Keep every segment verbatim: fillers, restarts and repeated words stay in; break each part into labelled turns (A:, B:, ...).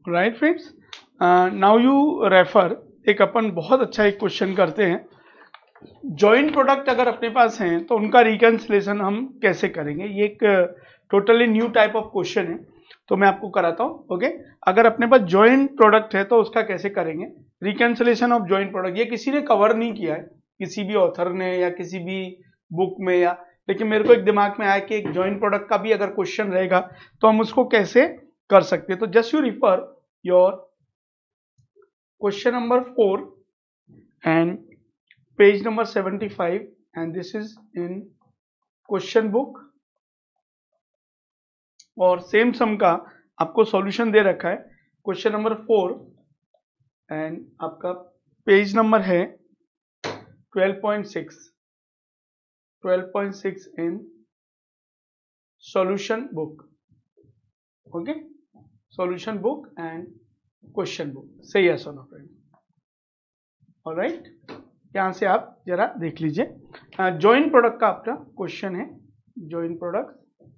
A: Right friends, now you refer, एक अपन बहुत अच्छा एक क्वेश्चन करते हैं। जॉइंट प्रोडक्ट अगर अपने पास हैं तो उनका रिकन्सिलेशन हम कैसे करेंगे, ये एक totally new type of question है, तो मैं आपको कराता हूँ। ओके, अगर अपने पास जॉइंट प्रोडक्ट है तो उसका कैसे करेंगे रिकन्सिलेशन ऑफ जॉइंट प्रोडक्ट। ये किसी ने कवर नहीं किया है, किसी भी ऑथर ने या किसी भी बुक में, या लेकिन मेरे को एक दिमाग में आया कि एक जॉइंट प्रोडक्ट का भी अगर क्वेश्चन रहेगा तो हम उसको कैसे कर सकते हैं। तो just you refer your question number four and page number seventy five, and this is in question book, और सेम सम का आपको सॉल्यूशन दे रखा है क्वेश्चन नंबर फोर, एंड आपका पेज नंबर है twelve point six, twelve point six in solution book. Okay, solution book and question book, सही है सोना फ्रेंड। ऑलराइट, यहां से आप जरा देख लीजिए। जॉइंट प्रोडक्ट का अपना क्वेश्चन है, जॉइंट प्रोडक्ट,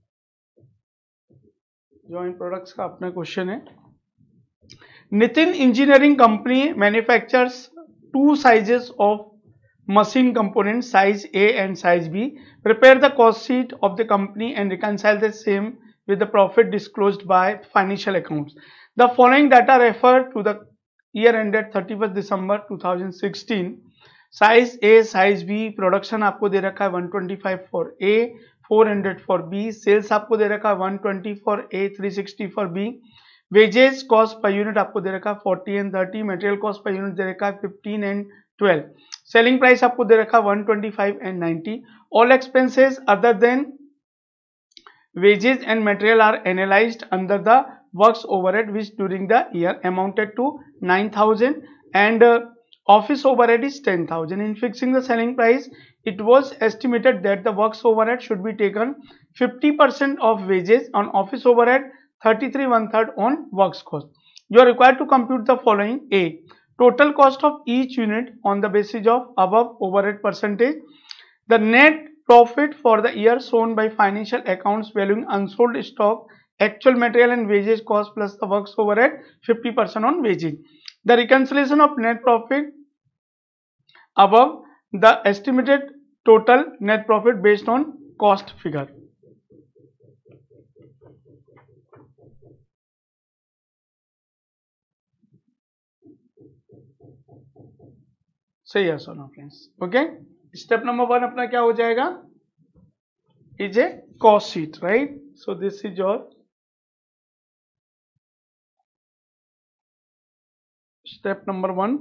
A: जॉइंट प्रोडक्ट्स का अपना क्वेश्चन है। Nitin engineering company manufactures two sizes of machine components, size A and size B. Prepare the cost sheet of the company and reconcile the same with the profit disclosed by financial accounts. The following data refer to the year ended thirty-first December two thousand sixteen. Size A, size B, production आपको दे रखा है one twenty-five for A, four hundred for B, sales आपको दे रखा है one twenty for A, three sixty for B, wages cost per unit आपको दे रखा है forty and thirty, material cost per unit दे रखा है fifteen and twelve, selling price आपको दे रखा one twenty-five and ninety. All expenses other than wages and material are analysed under the works overhead which during the year amounted to nine thousand and uh, office overhead is ten thousand. In fixing the selling price, it was estimated that the works overhead should be taken fifty percent of wages on office overhead, thirty-three one third on works cost. You are required to compute the following: A, total cost of each unit on the basis of above overhead percentage, the net profit for the year shown by financial accounts valuing unsold stock, actual material and wages cost plus the works overhead, fifty percent on wages. The reconciliation of net profit above, the estimated total net profit based on cost figure. सही है सोना friends. Okay, step number one अपना क्या हो जाएगा, is a cost sheet, right? So this is your step number one,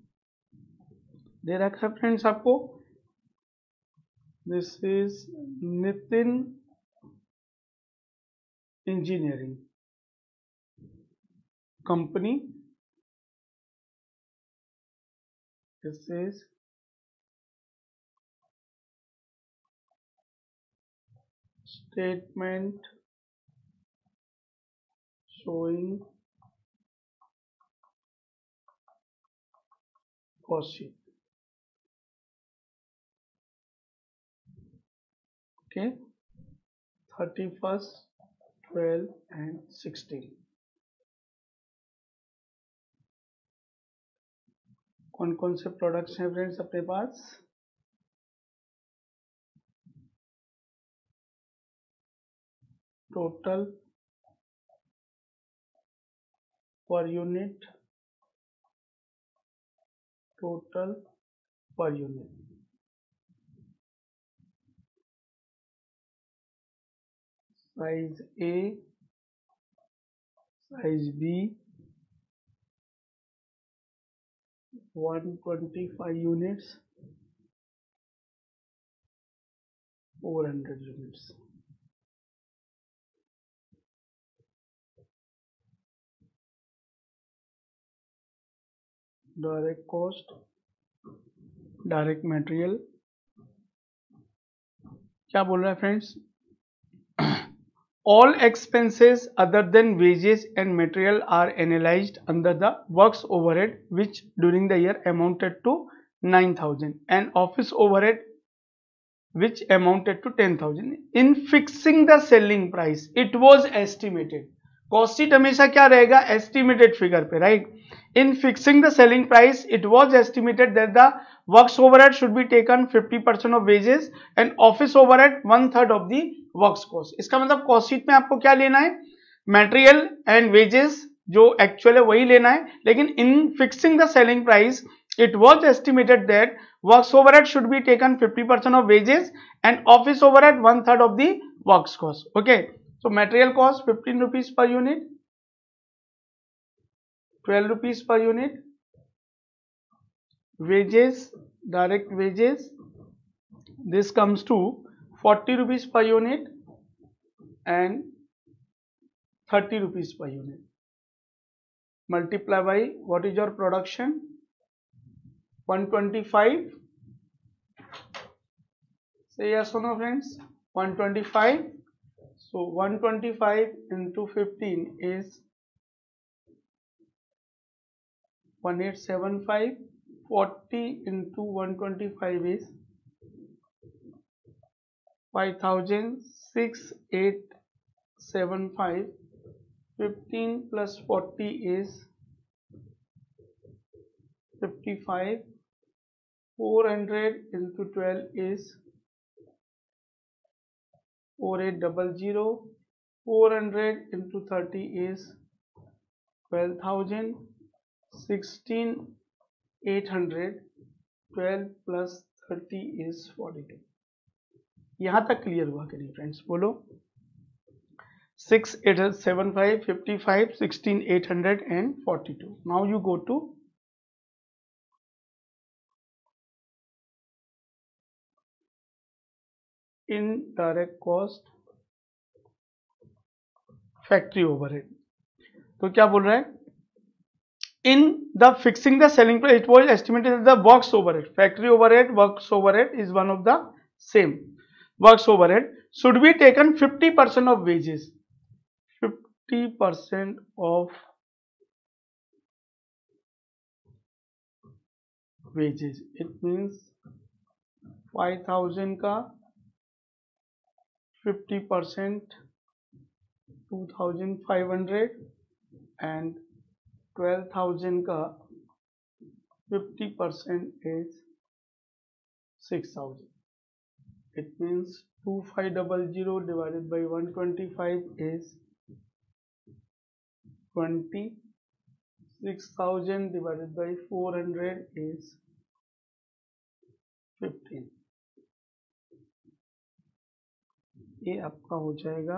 A: दे रखा है फ्रेंड्स आपको। This is Nitin engineering company, this is statement showing cost sheet. Okay, thirty-first, twelve and sixteen. कौन कौन से प्रोडक्ट्स हैं फ्रेंड्स अपने पास? Total per unit, total per unit, size A, size B, one twenty-five units, four hundred units. Direct cost, direct material, क्या बोल रहा है friends? All expenses other than wages and material are analyzed under the works overhead which during the year amounted to nine thousand and office overhead which amounted to ten thousand. In fixing the selling price, it was estimated. Cost sheet हमेशा क्या रहेगा, estimated figure पे, right. In fixing the selling price it was estimated that the works overhead should be taken fifty percent of wages and office overhead one third of the works cost. इसका मतलब cost sheet में आपको क्या लेना है, material and wages जो actual है वही लेना है, लेकिन in fixing the selling price it was estimated that works overhead should be taken fifty percent of wages and office overhead one third of the works cost. Okay, so material cost fifteen rupees per unit, twelve rupees per unit, wages, direct wages, this comes to forty rupees per unit and thirty rupees per unit, multiply by what is your production, one twenty-five. Say yes or no, friends. one twenty-five. So one twenty-five into fifteen is eighteen seventy-five. forty into one twenty-five is five thousand six hundred seventy-five. fifteen plus forty is fifty-five. four hundred into twelve is forty-eight hundred. four hundred into thirty is twelve thousand. sixteen eight hundred. twelve plus thirty is forty-two. यहां तक clear हुआ कि नहीं friends, बोलो. six eight seven five, fifty-five, sixteen eight hundred and forty-two. Now you go to indirect cost, factory overhead. तो क्या बोल रहा है, in the fixing the selling price it was estimated the works overhead, factory overhead works overhead is one of the same. Works overhead should be taken fifty percent of wages, fifty percent of wages. It means five thousand का fifty percent two thousand five hundred and twelve thousand का fifty percent is six thousand. It means twenty-five hundred divided by one twenty-five is twenty. six thousand divided by four hundred is fifteen. ये आपका हो जाएगा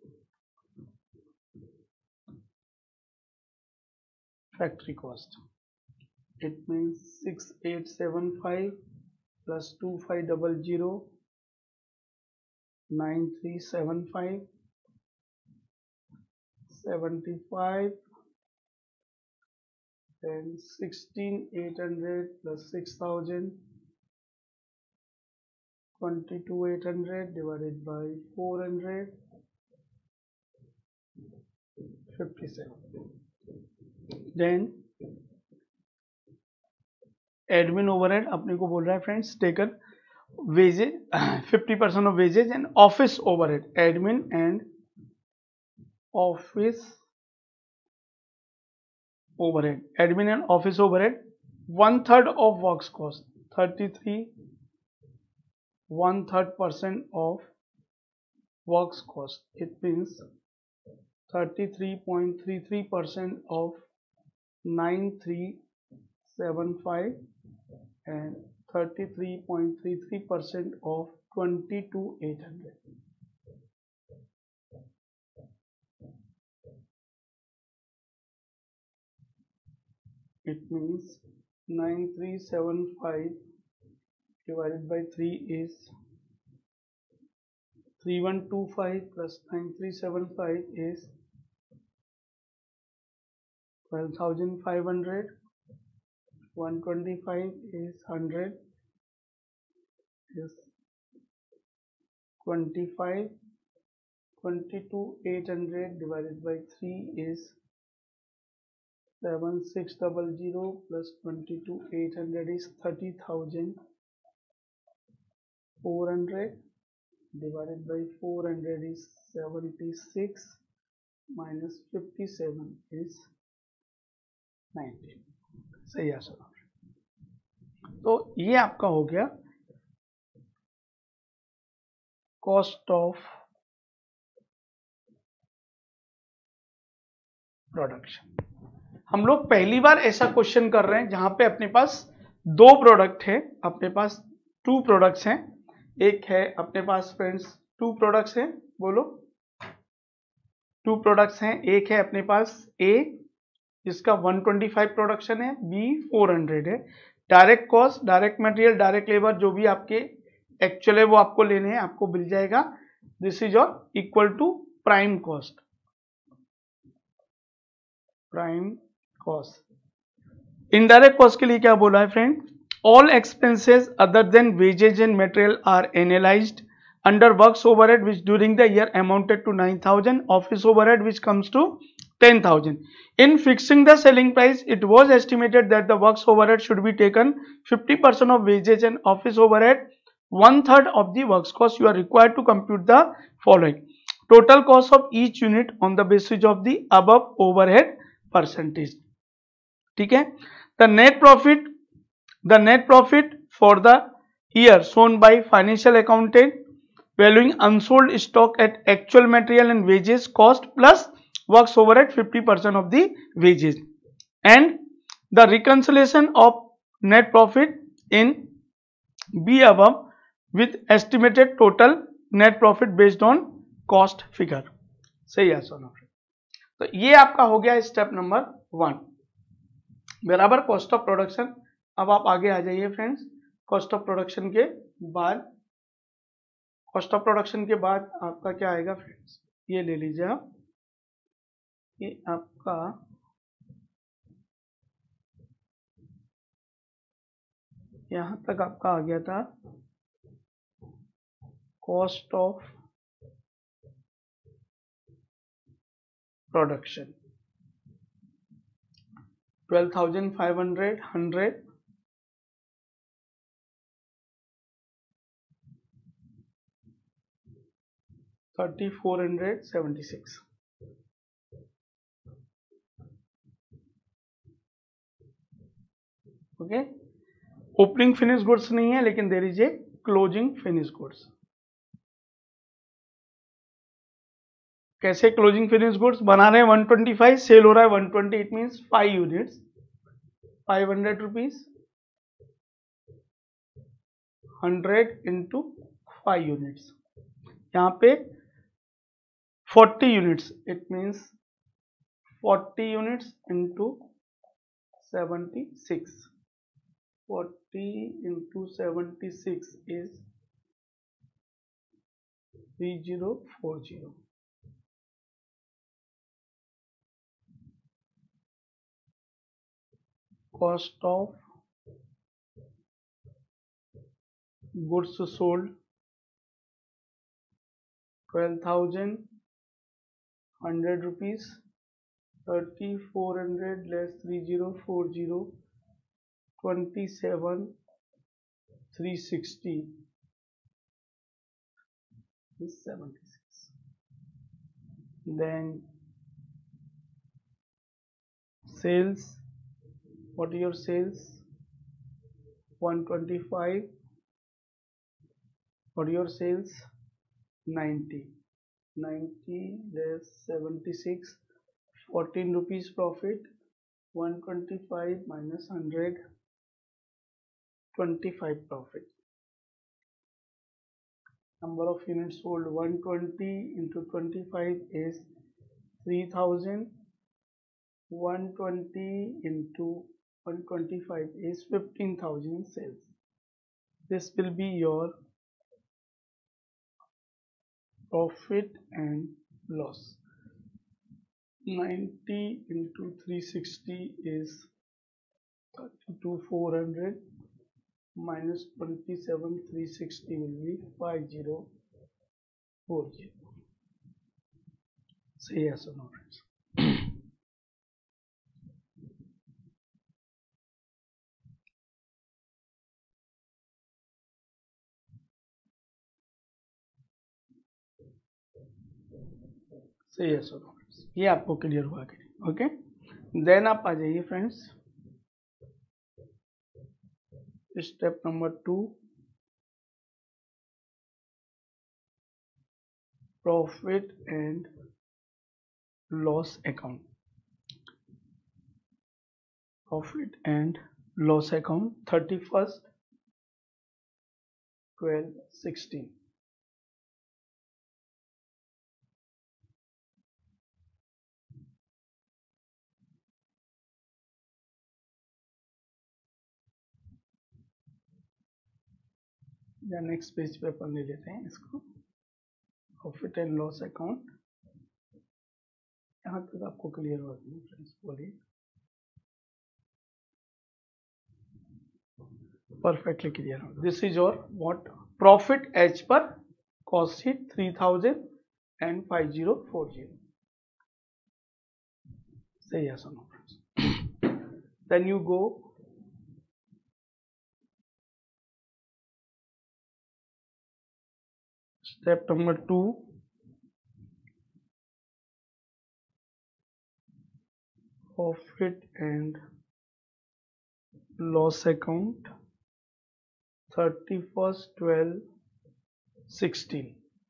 A: factory cost. It means six eight seven five plus twenty-five hundred, nine three seven five, seventy-five, then sixteen eight hundred plus six thousand, twenty-two eight hundred divided by four hundred, fifty-seven. Then admin overhead अपने को बोल रहा है friends, taken wages fifty percent of wages and office overhead, admin and office overhead, admin and office overhead one third of works cost, thirty-three, one third percent of works cost. It means thirty-three point three three percent of nine three seven five and thirty-three point three three percent of twenty-two eight hundred. It means nine three seven five divided by three is three one two five plus nine three seven five is twelve thousand five hundred. one twenty-five is one hundred, is twenty-five. twenty-two eight hundred divided by three is seven six hundred plus twenty-two eight hundred is thirty thousand four hundred divided by four hundred is seventy-six. Minus fifty seven is nineteen. सही answer. तो ये आपका हो गया cost of production. हम लोग पहली बार ऐसा क्वेश्चन कर रहे हैं जहां पे अपने पास दो प्रोडक्ट है, अपने पास टू प्रोडक्ट्स हैं। एक है अपने पास फ्रेंड्स टू प्रोडक्ट्स हैं, बोलो टू प्रोडक्ट्स हैं। एक है अपने पास ए जिसका वन ट्वेंटी फाइव प्रोडक्शन है, बी फोर हंड्रेड है। Direct cost, direct material, direct labour जो भी आपके एक्चुअल है वो आपको लेने हैं, आपको मिल जाएगा। This is your equal to prime cost, prime cost. Indirect cost के लिए क्या बोला है friend? All expenses other than wages and material are analysed under works overhead which during the year amounted to nine thousand, office overhead which comes to ten thousand. In fixing the selling price, it was estimated that the works overhead should be taken fifty percent of wages and office overhead one third of the works cost. You are required to compute the following total cost of each unit on the basis of the above overhead percentage. ठीक है? The net profit, the net profit for the year shown by financial accountant valuing unsold stock at actual material and wages cost plus works overhead fifty percent of the wages, and the reconciliation of net profit in B above with estimated total net profit based on cost figure. सही है सोना। तो ये आपका हो गया step number one बराबर cost of production. अब आप आगे आ जाइए फ्रेंड्स। कॉस्ट ऑफ प्रोडक्शन के बाद कॉस्ट ऑफ प्रोडक्शन के बाद आपका क्या आएगा फ्रेंड्स? ये ले लीजिए आप, ये आपका यहां तक आपका आ गया था cost of production twelve thousand five hundred, hundred, thirty four hundred seventy six. Okay, opening finish goods नहीं है लेकिन there is a closing finish goods. कैसे क्लोजिंग फिनिश गुड्स बना रहे हैं? वन ट्वेंटी फाइव, सेल हो रहा है one twenty, it means five units, five hundred rupees, hundred into five units. यहाँ पे forty units, it means forty units into seventy six, forty into seventy six is three zero four zero. Cost of goods sold twelve thousand, hundred rupees, thirty four hundred less three zero four zero, twenty seven three sixty is seventy-six. Then sales, what are your sales? one twenty-five. What are your sales? ninety. ninety less seventy-six, fourteen rupees profit, one twenty-five minus one hundred, twenty-five profit. Number of units sold one twenty into twenty-five is three thousand, one twenty into one twenty-five is fifteen thousand sales. This will be your profit and loss. ninety into three sixty is thirty-two four hundred minus twenty-seven three sixty will be five zero four zero. Say yes or no, friends. Say yes or no, friends. ये आपको clear हुआ कि नहीं? Okay, then आप आ जाइए friends step number two, profit and loss account. Profit and loss account thirty first twelve sixteen. या next page पे अपन ले लेते हैं इसको, प्रॉफिट एंड लॉस अकाउंट. यहाँ तक आपको क्लियर हो गया फ्रेंड्स? बोलिए. परफेक्टली क्लियर हो. This is your what profit as per cost sheet three thousand and five zero four zero. सही है सुनो friends. Then you go step number two, profit and loss account thirty-first twelve sixteen.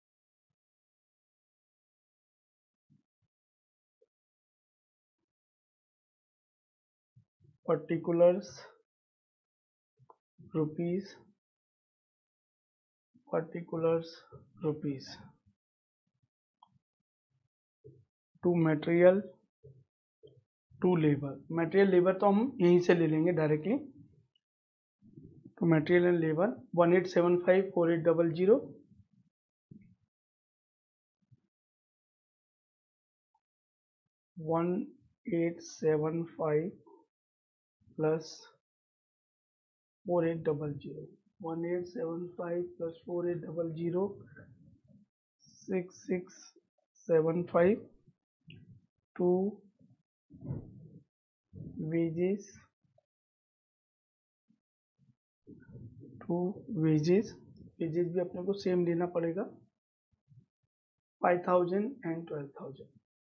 A: Particulars rupees, particulars rupees. To material, to labor. Material labor तो हम यहीं से ले लेंगे directly. तो material and labor one eight seven five four eight double zero. One eight seven five plus four eight double zero. One eight seven five plus four eight double zero six six seven five. To wages, to wages. Wages भी अपने को same लेना पड़ेगा. Five thousand and twelve thousand.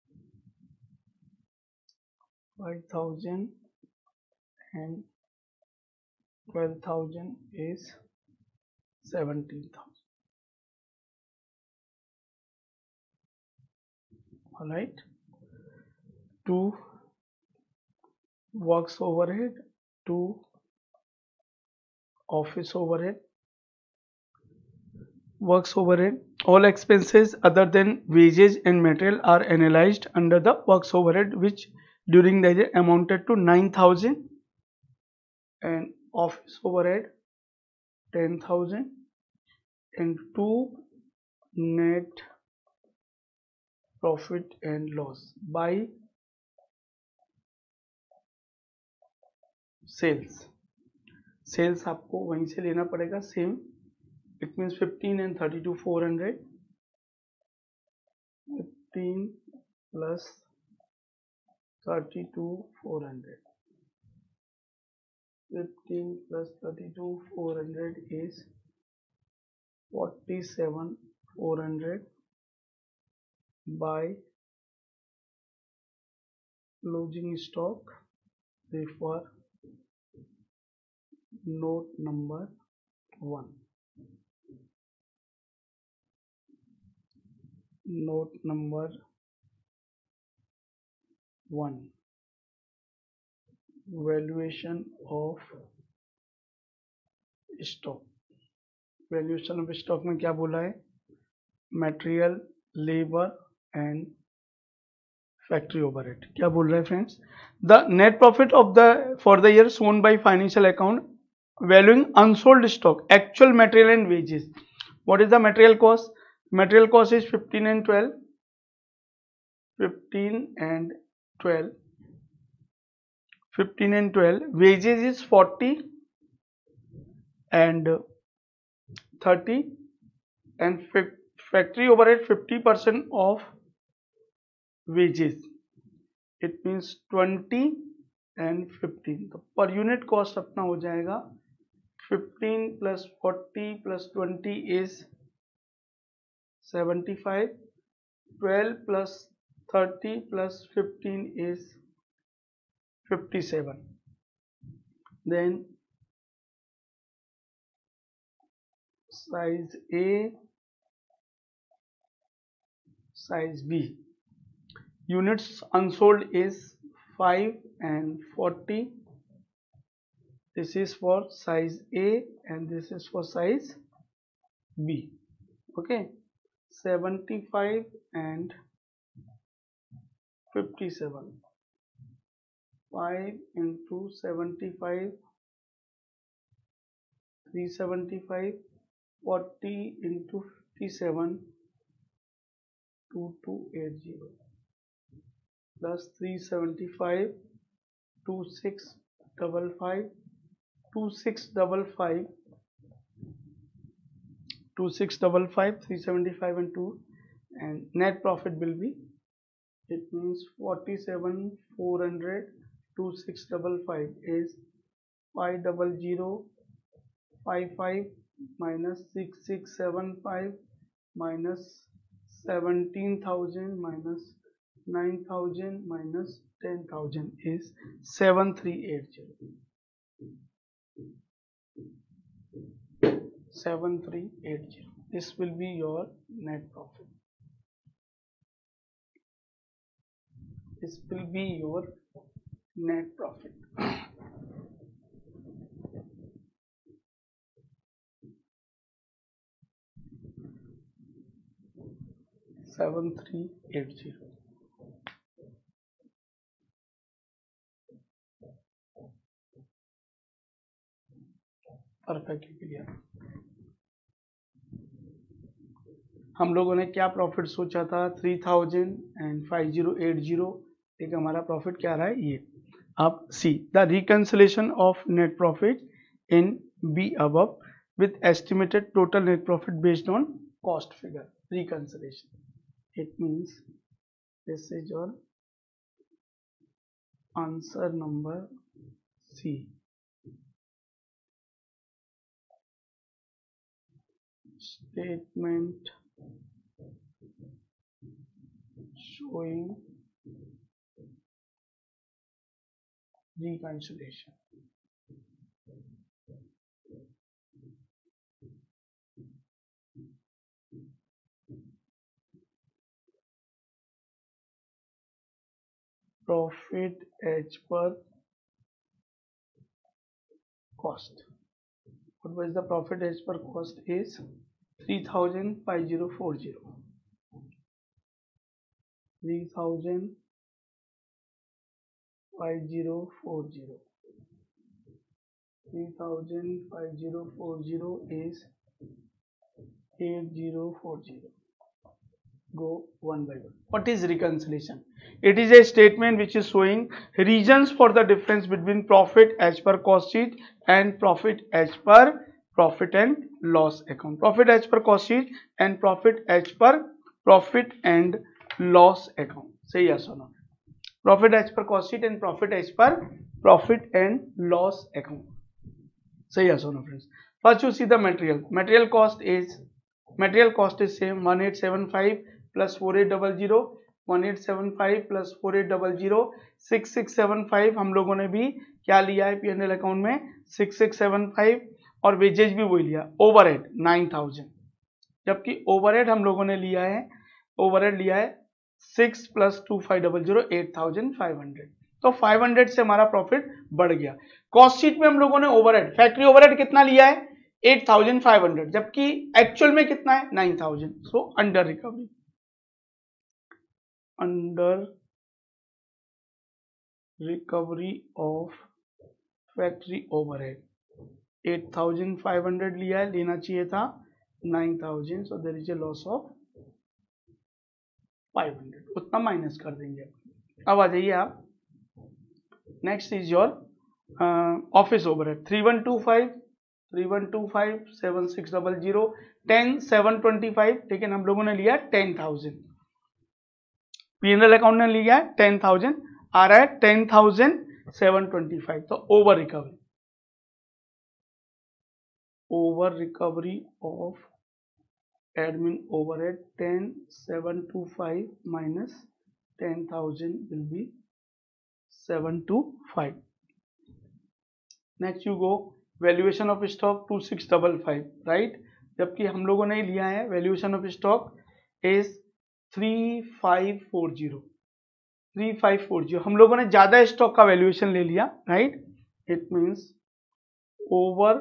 A: Five thousand and twelve thousand is seventeen thousand. All right. Two works overhead, two office overhead. Works overhead. All expenses other than wages and material are analyzed under the works overhead, which during the year amounted to nine thousand, and office overhead ten thousand, and two net profit and loss by sales. Sales आपको वहीं से लेना पड़ेगा same. It means fifteen and thirty two four hundred. Fifteen plus thirty two four hundred. Fifteen plus thirty two four hundred is forty seven four hundred by closing stock. Refer note number one. Note number one. Valuation of stock. Valuation of stock में क्या बोला है? Material, labor and factory overhead. क्या बोल रहे हैं friends? The net profit of the for the year shown by financial account valuing unsold stock, actual material and wages. What is the material cost? Material cost is fifteen and twelve. fifteen and twelve. fifteen and twelve. Wages is forty and thirty, and factory overhead fifty percent of wages. It means twenty and fifteen. तो per unit cost अपना हो जाएगा fifteen plus forty plus twenty is seventy-five. twelve plus thirty plus fifteen is fifty-seven. Then size A, size B. Units unsold is five and forty. This is for size A and this is for size B. Okay, seventy-five and fifty-seven. five into seventy-five, three seventy-five, forty into fifty-seven, two two eight zero, plus three seventy-five, two six five five, two six five five, two six five five, three seventy-five and two, and net profit will be, it means forty-seven four hundred, two six five five is five zero zero five five minus six six seven five minus seventeen thousand minus nine thousand minus ten thousand is seven three eight zero. seven three eight zero. This will be your net profit. This will be your net profit. seven three eight zero. Perfectly clear. हम लोगों ने क्या profit सोचा था, three thousand and five zero eight zero, एक हमारा profit क्या रहा है ये। अब see the reconciliation of net profit in B above with estimated total net profit based on cost figure. Reconciliation, it means this is your answer number C. Statement showing reconciliation. Profit as per cost. What was the profit as per cost is three thousand five zero four zero. three thousand five zero four zero. three thousand five zero four zero is eight zero four zero. Go one by one. What is reconciliation? It is a statement which is showing reasons for the difference between profit as per cost sheet and profit as per profit and loss account. Profit as per cost sheet and profit as per profit and loss account. Say yes or no. Profit as per cost sheet and profit as per profit and loss account. Say yes or no, friends. First you see the material. Material cost is material cost is same one eight seven five plus four eight zero zero, one eight seven five plus four eight zero zero, six six seven five हम लोगों ने भी क्या लिया है P and L account में six six seven five, और wages भी वही लिया, ओवरहेड nine thousand, जबकि ओवरहेड हम लोगों ने लिया है, ओवरहेड लिया है six plus two five zero zero, eight thousand five hundred, तो five hundred से हमारा प्रॉफिट बढ़ गया। कॉस्ट शीट में हम लोगों ने ओवरहेड, फैक्ट्री ओवरहेड कितना लिया है eight thousand five hundred, जबकि एक्चुअल में कितना है nine thousand, so under recovery, under recovery of factory overhead eight thousand five hundred लिया है, लेना चाहिए था nine thousand, so there is a loss of five hundred, उतना माइनस कर देंगे। अब आ जाइए आप, next is your office overhead three one two five, three one two five, seven six zero zero, ten seven twenty-five, लेकिन हम लोगों ने लिया ten thousand, P and L account ने लिया है ten thousand, आ रहा है ten thousand seven twenty-five, तो over recovery, over recovery of admin overhead ten seven two five minus ten thousand will be seven two five. Next you go valuation of stock two six double five, right, जबकि हम लोगों ने लिया है valuation of stock is three five four zero, three five four zero, हम लोगों ने ज्यादा स्टॉक का वैल्यूएशन ले लिया, right, it means over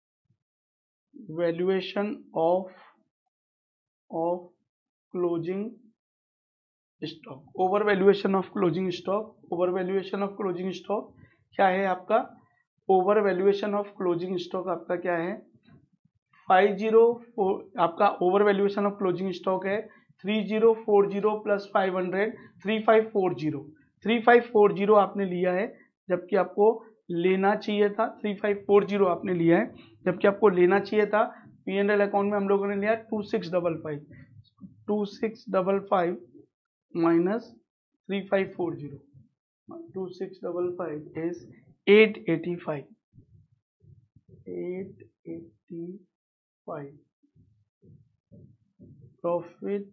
A: valuation of of closing stock, over valuation of closing stock, over valuation of closing stock क्या है आपका, over valuation of closing stock आपका क्या है फाइव जीरो फोर, आपका over valuation of closing stock है three zero four zero plus five hundred, three five four zero, three five four zero आपने लिया है, जबकि आपको लेना चाहिए था, थ्री फाइव फोर जीरो आपने लिया है जबकि आपको लेना चाहिए था, पी एंड एल अकाउंट में हम लोगों ने लिया two six double five, two six double five minus three five four zero, two six double five is eight eighty five, eight eighty five, profit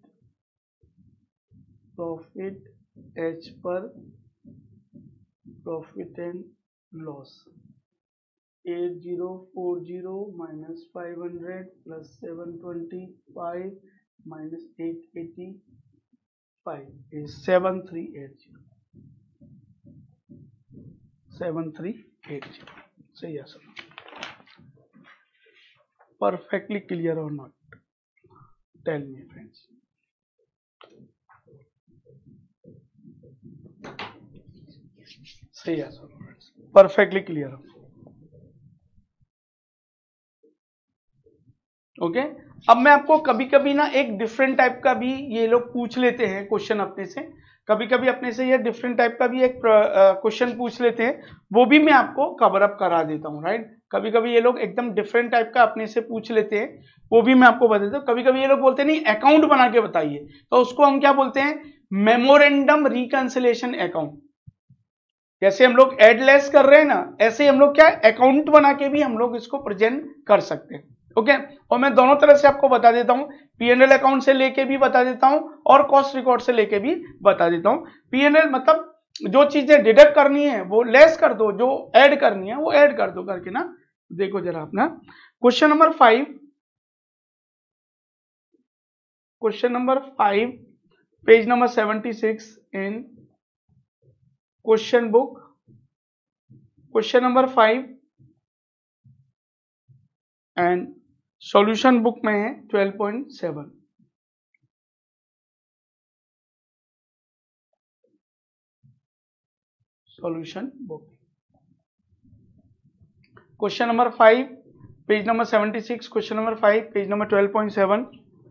A: profit as per profit and loss, eight zero four zero minus five hundred plus seven twenty five minus eight eighty five is seven three eight zero, seven three eight zero, सही है sir, perfectly clear और not, tell me friends, सही है sir, perfectly clear हो, okay okay? अब मैं आपको कभी कभी ना एक डिफरेंट टाइप का भी ये लोग पूछ लेते हैं क्वेश्चन अपने से, कभी कभी अपने से ये डिफरेंट टाइप का भी एक क्वेश्चन पूछ लेते हैं, वो भी मैं आपको कवर अप करा देता हूँ, राइट, कभी कभी ये लोग एकदम डिफरेंट टाइप का अपने से पूछ लेते हैं, वो भी मैं आपको बता देता हूँ, कभी कभी ये लोग बोलते हैं नहीं अकाउंट बना के बताइए, तो उसको हम क्या बोलते हैं, मेमोरेंडम रिकंसिलेशन अकाउंट, जैसे हम लोग एडलेस कर रहे हैं ना, ऐसे हम लोग क्या अकाउंट बना के भी हम लोग इसको प्रेजेंट कर सकते हैं, ओके okay? और मैं दोनों तरह से आपको बता देता हूं, पी एंड एल अकाउंट से लेके भी बता देता हूं और कॉस्ट रिकॉर्ड से लेके भी बता देता हूं। पी एंड एल मतलब जो चीजें डिडक्ट करनी है वो लेस कर दो, जो ऐड करनी है वो ऐड कर दो करके ना, देखो जरा अपना question number five, question number five page number seventy six in question book, question number five and solution book में है twelve point seven, solution book, question number five page number seventy six, question number five page number twelve point seven,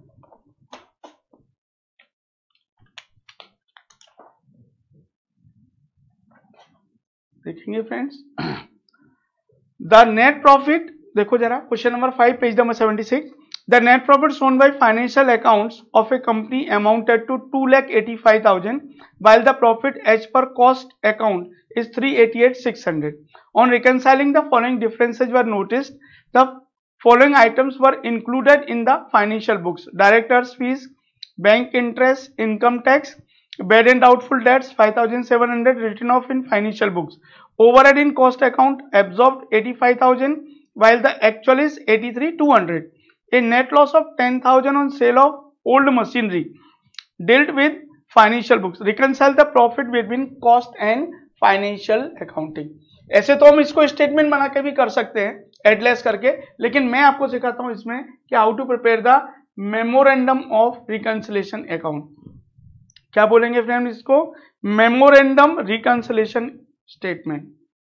A: देखेंगे friends, the net profit, देखो जरा question number five page number seventy six, the net profit shown by financial accounts of a company amounted to two lakh eighty-five thousand while the profit as per cost account is three hundred eighty-eight thousand six hundred. On reconciling the following differences were noticed, the following items were included in the financial books: directors fees, bank interest, income tax, bad and doubtful debts five thousand seven hundred written off in financial books, overhead in cost account absorbed eighty-five thousand while the actual is eighty-three thousand two hundred. A net loss of ten thousand on sale of old machinery dealt with financial books. Reconcile the profit between cost and financial accounting. ऐसे तो हम इसको statement बना के भी कर सकते हैं एडलेस करके, लेकिन मैं आपको सिखाता हूं इसमें कि how to prepare the memorandum of reconciliation account. क्या बोलेंगे फ्रेंड इसको? Memorandum reconciliation statement,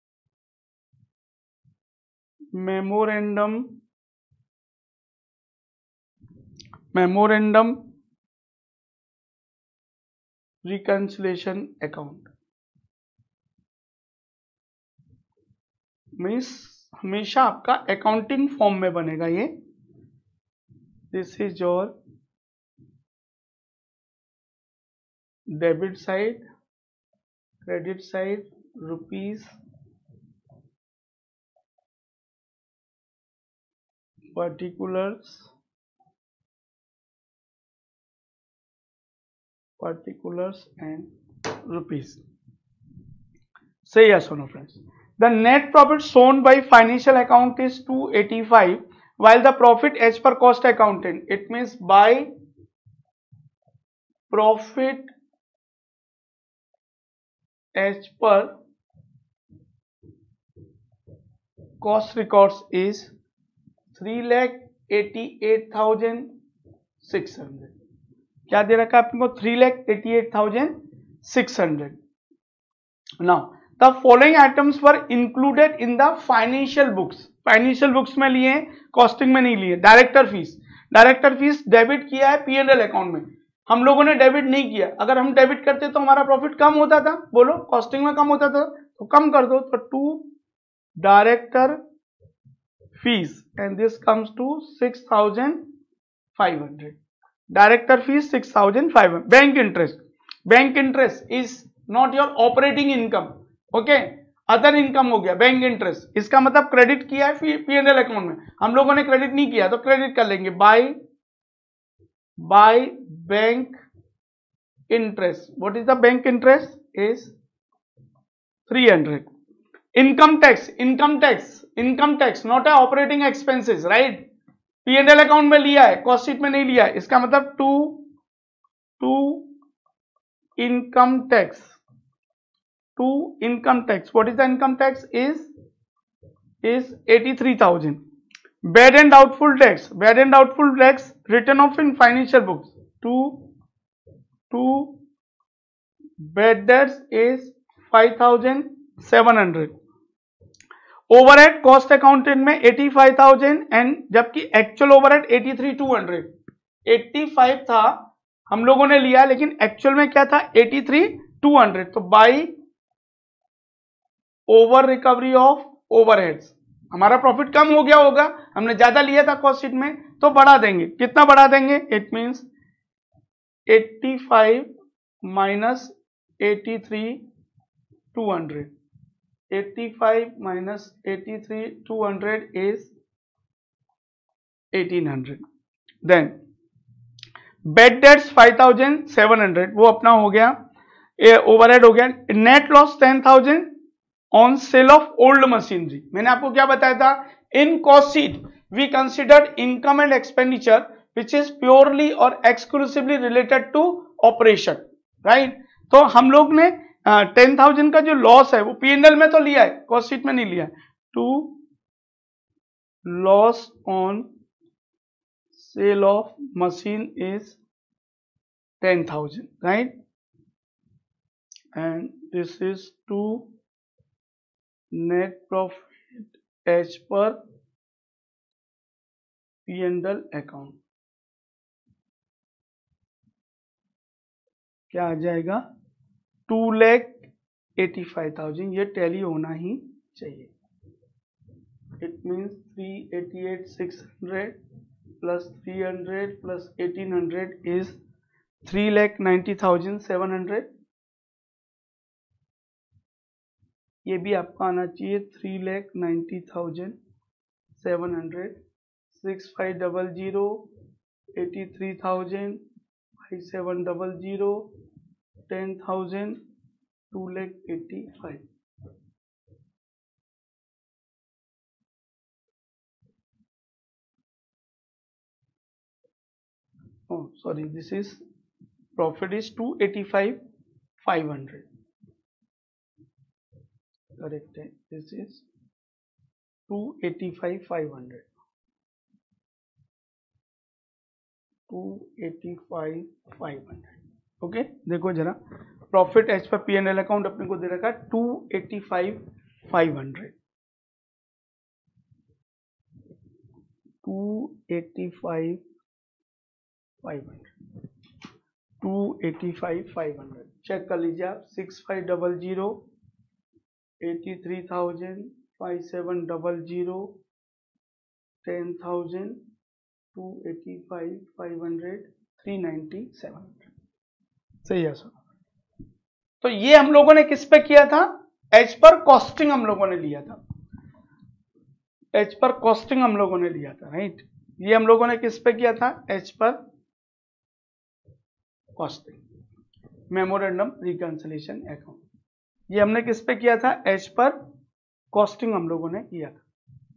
A: memorandum memorandum reconciliation account means हमेशा आपका अकाउंटिंग फॉर्म में बनेगा ये। This is your debit side, credit side, rupees, particulars, particulars and rupees. Say yes or no, friends. The net profit shown by financial account is two eighty-five, while the profit as per cost accountant, it means by profit as per cost records is three lakh eighty-eight thousand six hundred. क्या दे रखा है आपको? three lakh eighty-eight thousand six hundred. Now the following items were included in the financial books. Financial books में लिए, costing में नहीं लिए. Director fees, director fees debit किया है पी एंड एल अकाउंट में, हम लोगों ने डेबिट नहीं किया. अगर हम डेबिट करते तो हमारा प्रॉफिट कम होता था. बोलो, कॉस्टिंग में कम होता था तो कम कर दो. तो to director fees and this comes to six thousand five hundred. Director fees six thousand five hundred. Bank interest, bank interest is not your operating income. Okay, other income हो गया बैंक इंटरेस्ट. इसका मतलब credit किया है P and L account में, हम लोगों ने क्रेडिट नहीं किया तो क्रेडिट कर लेंगे by by bank interest. What is the bank interest? Is three hundred. Income tax, income tax, income tax not a operating expenses, right? P and L account में लिया है, कॉस्ट शीट में नहीं लिया है. इसका मतलब to to income tax, to income tax. What is the income tax? Is is eighty-three thousand. Bad and doubtful tax, bad and doubtful tax written off in financial books. To to bad debts is five thousand seven hundred. Overhead cost accountant में eighty-five thousand and जबकि actual overhead eighty-three two hundred. eighty-five था हम लोगों ने लिया, लेकिन actual में क्या था? eighty-three two hundred. तो by over recovery of overheads हमारा प्रॉफिट कम हो गया होगा, हमने ज्यादा लिया था कॉस्ट शीट में, तो बढ़ा देंगे. कितना बढ़ा देंगे? It means eighty-five minus eighty-three two hundred. eighty-five minus eighty-three two hundred is eighteen hundred. Then bad debts five thousand seven hundred, वो अपना हो गया, ओवरहेड हो गया. Net loss ten thousand on sale of old machinery. मैंने आपको क्या बताया था? In cost sheet we considered income and expenditure which is purely और exclusively related to operation, right? तो हम लोग ने टेन थाउजेंड का जो लॉस है वो पी एंड एल में तो लिया है, कॉस्ट शीट में नहीं लिया है. To loss on sale of machine is ten thousand, right? And this is to net profit as per P and L account. क्या आ जाएगा? Two lakh eighty five thousand. ये टैली होना ही चाहिए. It means three eighty eight six hundred plus three hundred plus eighteen hundred is three lakh ninety thousand seven hundred. ये भी आपका आना चाहिए three lakh ninety thousand seven hundred. Six five double zero eighty three thousand five seven double zero ten thousand two lakh eighty five. Oh, sorry, this is profit is two eighty-five five hundred. Correct. This is two eighty-five five hundred. two eighty-five five hundred. Okay, देखो जरा profit as per P and L account अपने को दे रखा है two eighty five five hundred. Two eighty five five hundred. Two eighty five five hundred. Check कर लीजिए आप. Six five double zero eighty three thousand five seven double zero ten thousand two eighty five five hundred three ninety seven hundred. सही है sir. तो ये हम लोगों ने किस पे किया था? एज पर कॉस्टिंग हम लोगों ने लिया था. एज पर कॉस्टिंग हम लोगों ने लिया था, राइट? ये हम लोगों ने किस पे किया था? As per costing. Memorandum reconciliation account. ये हमने किस पे किया था? एज पर कॉस्टिंग हम लोगों ने किया था।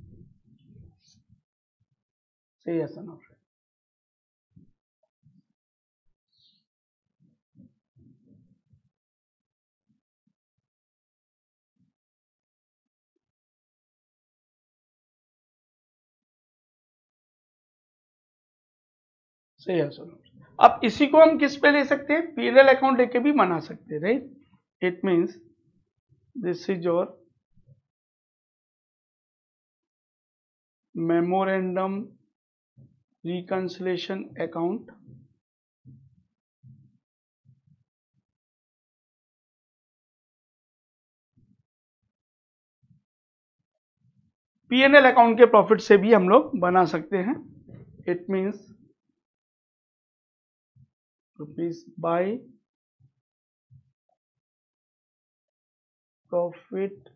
A: सही है सर? सही है सर। अब इसी को हम किस पे ले सकते हैं? पीएनएल अकाउंट लेके भी बना सकते हैं, right? It means this is your memorandum reconciliation account PnL account के प्रॉफिट से भी हम लोग बना सकते हैं। It means rupees by profit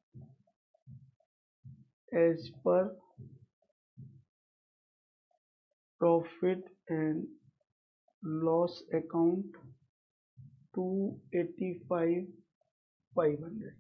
A: as per profit and loss account two eighty five five hundred.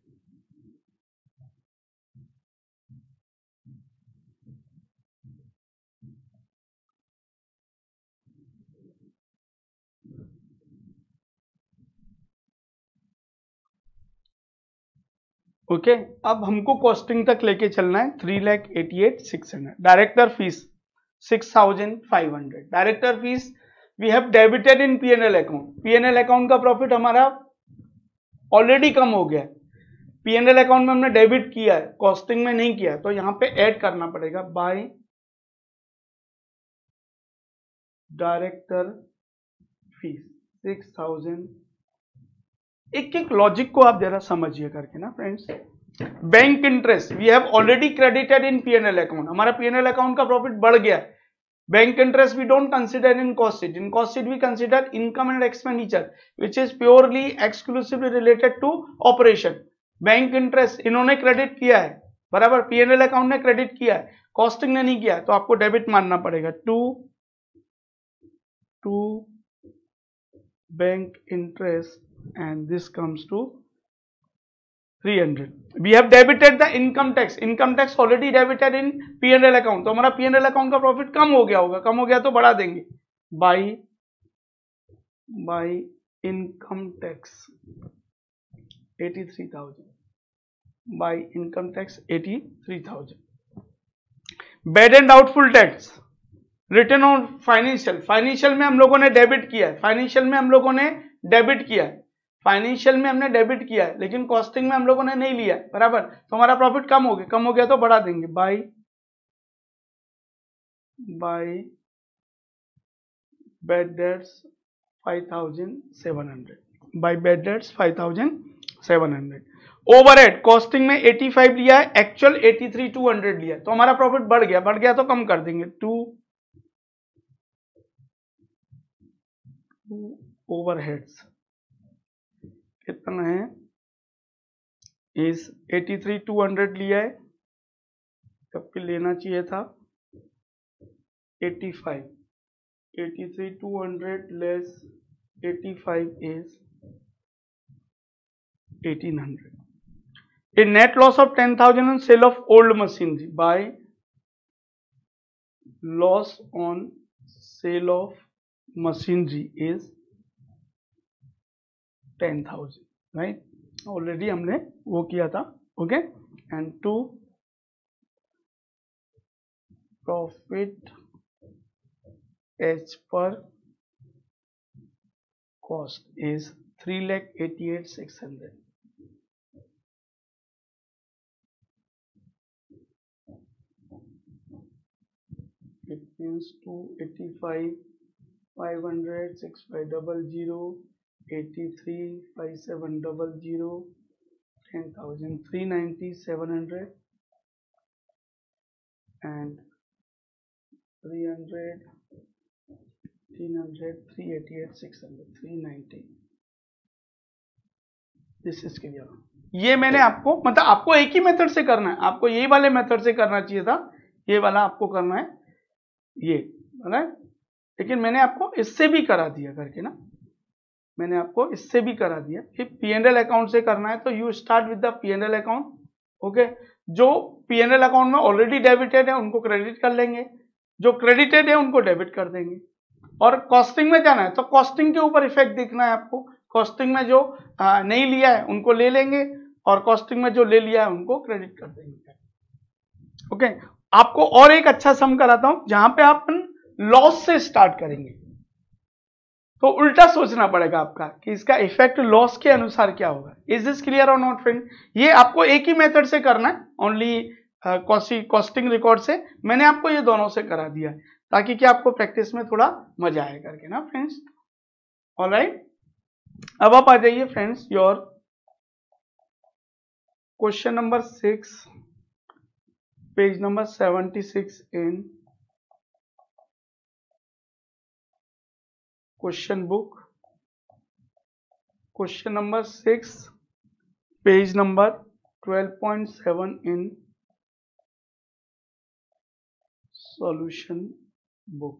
A: Okay okay, अब हमको कॉस्टिंग तक लेके चलना है। Three lakh eighty eight six hundred director fees six thousand five hundred. Director fees we have debited in PnL account. PnL account का profit हमारा already कम हो गया है। पीएनएल अकाउंट में हमने डेबिट किया है, कॉस्टिंग में नहीं किया, तो यहां पे ऐड करना पड़ेगा by director fees six thousand. एक एक लॉजिक को आप जरा समझिए करके ना friends. Bank interest we have already credited in PnL account. हमारा पीएनएल अकाउंट का प्रॉफिट बढ़ गया। Bank interest we don't consider in cost sheet. In cost sheet we consider income and expenditure which is purely exclusively related to operation. Bank interest इन्होंने credit किया है, बराबर, PNL account ने credit किया है, कॉस्टिंग ने नहीं किया, तो आपको डेबिट मानना पड़ेगा to to bank interest and this comes to three hundred. We have debited the income tax. Income tax already debited in P and L account. तो हमारा P and L account का प्रॉफिट कम हो गया होगा, कम हो गया तो बढ़ा देंगे by by income tax eighty-three thousand by income tax eighty-three thousand. Bad and doubtful tax return on financial. Financial में हम लोगों ने डेबिट किया है, फाइनेंशियल में हम लोगों ने डेबिट किया है, फाइनेंशियल में हमने डेबिट किया है, लेकिन कॉस्टिंग में हम लोगों ने नहीं लिया है, बराबर। तो हमारा प्रॉफिट कम हो गया, कम हो गया तो बढ़ा देंगे by by bad debts five thousand seven hundred by bad debts five thousand seven hundred. Overhead costing में एटी फाइव लिया है, actual eighty three two hundred लिया है, तो हमारा प्रॉफिट बढ़ गया, बढ़ गया तो कम कर देंगे टू ओवरहेड्स कितना है? इस एटी थ्री टू हंड्रेड लिया है, जबकि लेना चाहिए था eighty five. Eighty three two hundred less eighty five is eighteen hundred. A net loss of ten thousand on sale of old machinery by loss on sale of machinery is ten thousand, right? Already हमने वो किया था, okay. And to profit as per cost is three lakh eighty eight six hundred. It means two eighty-five, five hundred, six five double zero, eighty-three, five seven double zero, ten thousand, three ninety, seven hundred, and three hundred, fifteen hundred, three eighty-eight, six hundred, three ninety. This is clear. ये मैंने आपको, मतलब आपको एक ही method से करना है, आपको यही वाले मेथड से करना चाहिए था, ये वाला आपको करना है ये, है ना? लेकिन मैंने आपको इससे भी करा दिया करके ना, मैंने आपको इससे भी करा दिया कि पी एंड एल अकाउंट से करना है तो you start with the P and L account. Okay, जो पी एंड एल अकाउंट में ऑलरेडी डेबिटेड है उनको क्रेडिट कर लेंगे, जो क्रेडिटेड है उनको डेबिट कर देंगे। और कॉस्टिंग में जाना है तो कॉस्टिंग के ऊपर इफेक्ट दिखना है आपको। कॉस्टिंग में जो आ, नहीं लिया है उनको ले लेंगे और कॉस्टिंग में जो ले लिया है उनको क्रेडिट कर देंगे। ओके, आपको और एक अच्छा सम कराता हूं जहां पे आप लॉस से स्टार्ट करेंगे तो उल्टा सोचना पड़ेगा आपका कि इसका इफेक्ट लॉस के अनुसार क्या होगा। इज दिस क्लियर और नॉट फ्रेंड? ये आपको एक ही मेथड से करना है, ओनली कॉस्टिंग रिकॉर्ड से। मैंने आपको ये दोनों से करा दिया है ताकि कि आपको प्रैक्टिस में थोड़ा मजा आए करके ना फ्रेंड्स। ऑलराइट, अब आप आ जाइए friends your question number six, page number seventy six in question book. Question number six, page number twelve point seven in solution book.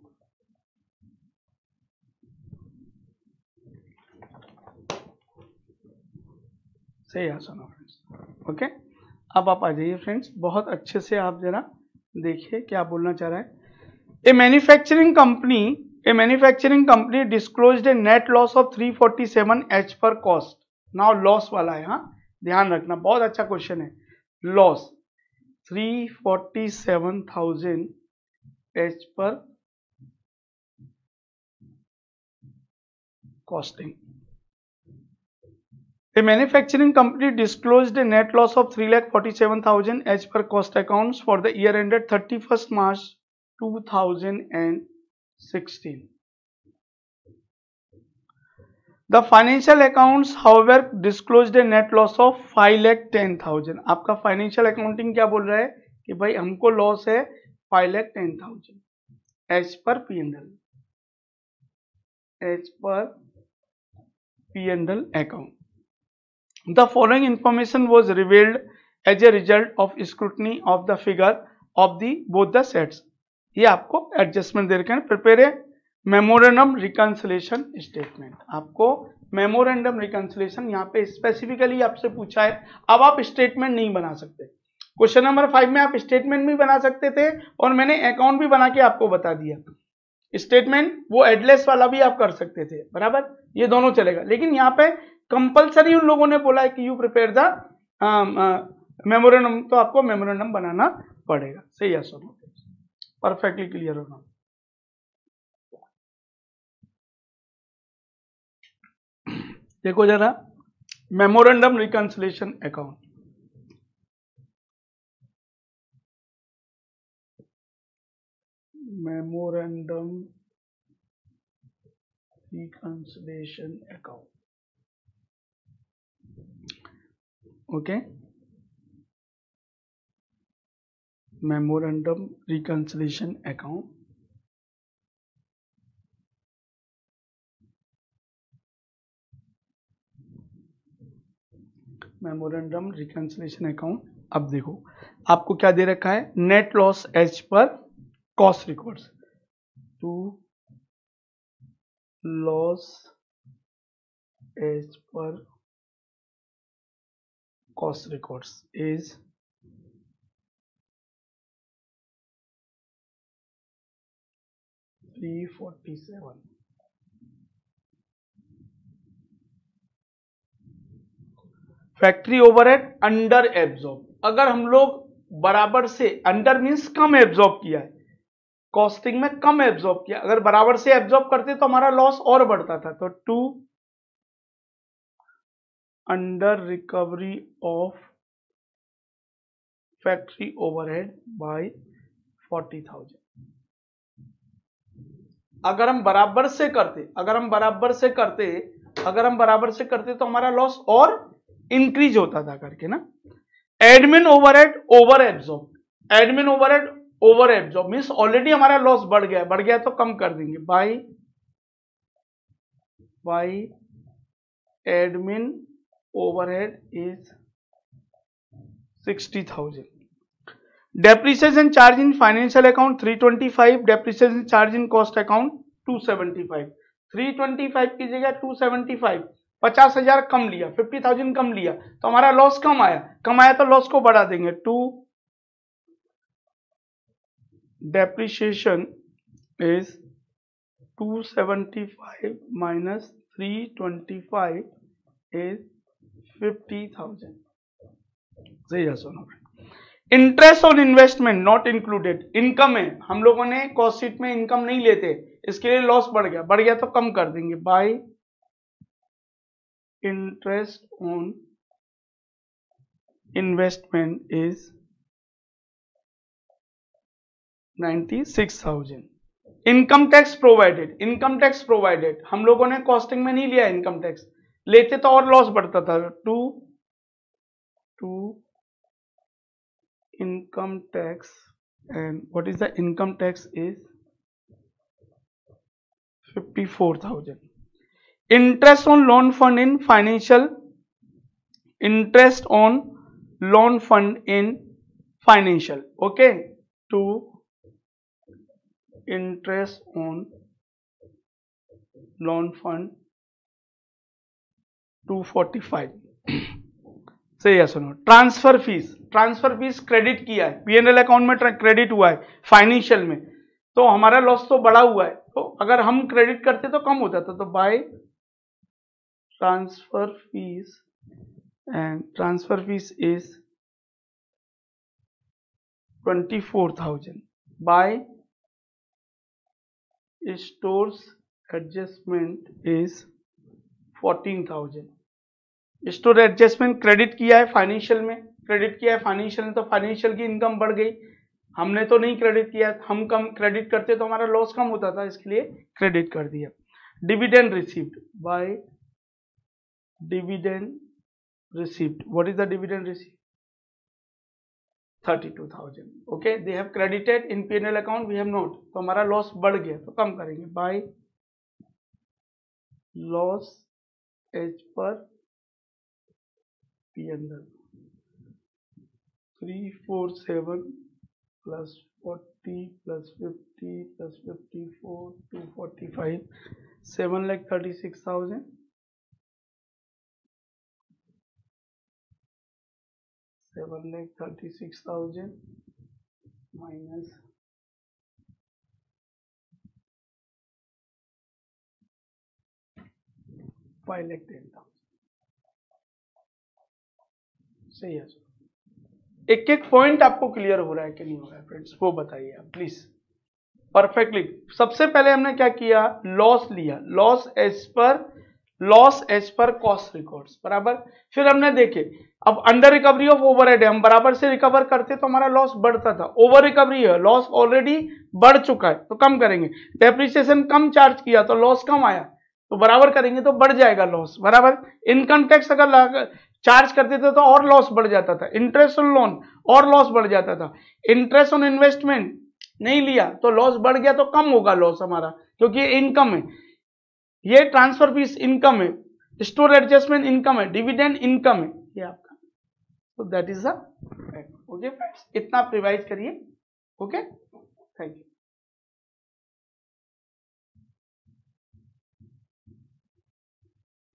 A: सही है, सुनो फ्रेंड्स। ओके, अब आप आ जाइए फ्रेंड्स, बहुत अच्छे से आप जरा देखिए क्या बोलना चाह रहा है। A manufacturing company a manufacturing company disclosed a net loss of three forty seven as per cost. Now loss वाला है, हाँ ध्यान रखना, बहुत अच्छा क्वेश्चन है। Loss three forty seven thousand as per costing. A manufacturing company disclosed a net loss of three lakh forty-seven thousand as per cost accounts for the year ended thirty-first March two thousand sixteen. The financial accounts, however, disclosed a net loss of five lakh ten thousand. आपका financial accounting क्या बोल रहा है कि भाई हमको loss है five lakh ten thousand as per P and L, as per P and L account. The following information was revealed as a result of scrutiny of the figure of the both the sets. ये आपको adjustment दे रखे हैं। Prepare a memorandum reconciliation statement. आपको memorandum reconciliation यहाँ पे specifically आपसे पूछा है। अब आप स्टेटमेंट नहीं बना सकते। क्वेश्चन नंबर फाइव में आप स्टेटमेंट भी बना सकते थे और मैंने अकाउंट भी बना के आपको बता दिया। स्टेटमेंट वो एडलेस वाला भी आप कर सकते थे, बराबर, ये दोनों चलेगा। लेकिन यहाँ पे कंपलसरी उन लोगों ने बोला है कि यू प्रिपेयर द मेमोरेंडम, तो आपको मेमोरेंडम बनाना पड़ेगा। सही है, सुनो परफेक्टली क्लियर होना। देखो जरा memorandum reconciliation account, memorandum reconciliation account. Okay, memorandum reconciliation account. Memorandum reconciliation account. अब देखो आपको क्या दे रखा है, net loss as per cost records to loss as per cost records is three forty seven. Factory overhead under absorb, अगर हम लोग बराबर से, अंडर मींस कम एब्जॉर्ब किया है, कॉस्टिंग में कम एब्जॉर्ब किया, अगर बराबर से एब्जॉर्ब करते तो हमारा लॉस और बढ़ता था। तो to under recovery of factory overhead by forty thousand. अगर हम बराबर से करते अगर हम बराबर से करते अगर हम बराबर से करते तो हमारा लॉस और इंक्रीज होता था करके ना। Admin overhead over absorb, admin overhead over absorb means already हमारा लॉस बढ़ गया बढ़ गया तो कम कर देंगे by by admin overhead is sixty thousand. Depreciation charge in financial account three twenty five, depreciation charge in cost account two seventy five. Three twenty five की जगह टू सेवेंटी फाइव, पचास हजार कम लिया, फिफ्टी थाउजेंड कम लिया, तो हमारा loss कम आया, कम आया तो लॉस को बढ़ा देंगे। To depreciation is two seventy five minus three twenty five is fifty thousand. सही है सुनो। Interest on investment not included, income है, हम लोगों ने कॉस्ट शीट में इनकम नहीं लेते, इसके लिए लॉस बढ़ गया, बढ़ गया तो कम कर देंगे। By interest on investment is ninety six thousand. Income tax provided, income tax provided, हम लोगों ने कॉस्टिंग में नहीं लिया इनकम टैक्स, लेते तो और लॉस बढ़ता था। To to income tax, and what is the income tax is fifty-four thousand. Interest on loan fund in financial, interest on loan fund in financial, okay, to interest on loan fund two forty-five. सही है सुनो। Transfer fees, transfer fees credit किया है, PNL account में credit हुआ है financial में, तो हमारा लॉस तो बढ़ा हुआ है, तो अगर हम क्रेडिट करते तो कम हो जाता, तो by transfer fees, and transfer fees is twenty four thousand, by stores adjustment is fourteen thousand. Store adjustment credit किया है फाइनेंशियल में, क्रेडिट किया है फाइनेंशियल में, तो फाइनेंशियल की इनकम बढ़ गई, हमने तो नहीं क्रेडिट किया, हम कम क्रेडिट करते तो हमारा लॉस कम होता था, इसके लिए क्रेडिट कर दिया। Dividend received, by dividend received, what is the dividend received? Thirty two thousand, okay, they have credited in PnL account, we have not, तो हमारा लॉस बढ़ गया, तो कम करेंगे। By loss as per PnL three four seven plus forty plus fifty plus fifty four two forty five, seven lakh thirty six thousand, seven lakh thirty six thousand minus five lakh ten thousand. सही है। एक एक point आपको clear हो रहा है कि नहीं हो रहा है फ्रेंड्स, वो बताइए आप प्लीज परफेक्टली। सबसे पहले हमने क्या किया, लॉस लिया, loss as per loss as per cost records बराबर। फिर हमने देखे अब अंडर रिकवरी ऑफ ओवरहेड है, हम बराबर से रिकवर करते तो हमारा लॉस बढ़ता था, ओवर रिकवरी है, लॉस ऑलरेडी बढ़ चुका है तो कम करेंगे। डेप्रिसिएशन कम चार्ज किया तो लॉस कम आया, तो बराबर करेंगे तो बढ़ जाएगा लॉस बराबर। इनकम टैक्स अगर चार्ज करते थे तो और लॉस बढ़ जाता था, इंटरेस्ट ऑन लोन और लॉस बढ़ जाता था, इंटरेस्ट ऑन इन्वेस्टमेंट नहीं लिया तो लॉस बढ़ गया, तो कम होगा लॉस हमारा क्योंकि ये इनकम है, ये ट्रांसफर फीस इनकम है, स्टोर एडजस्टमेंट इनकम है, डिविडेंड इनकम है, ये आपका। तो that is the okay friends, इतना आप रिवाइज करिए। Okay, thank you.